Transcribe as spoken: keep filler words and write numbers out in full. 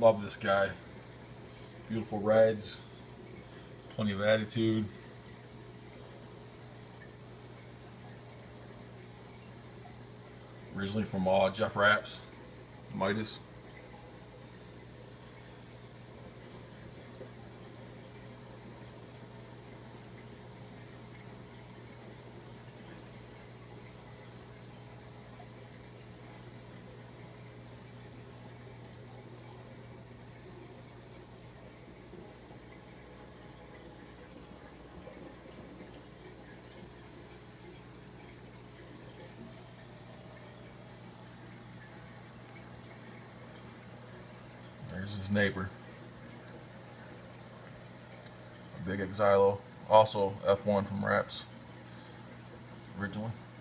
Love this guy. Beautiful reds. Plenty of attitude. Originally from uh, Jeff Rapp's Midas. There's his neighbor. A big Exilo. Also F one from Rapp's originally.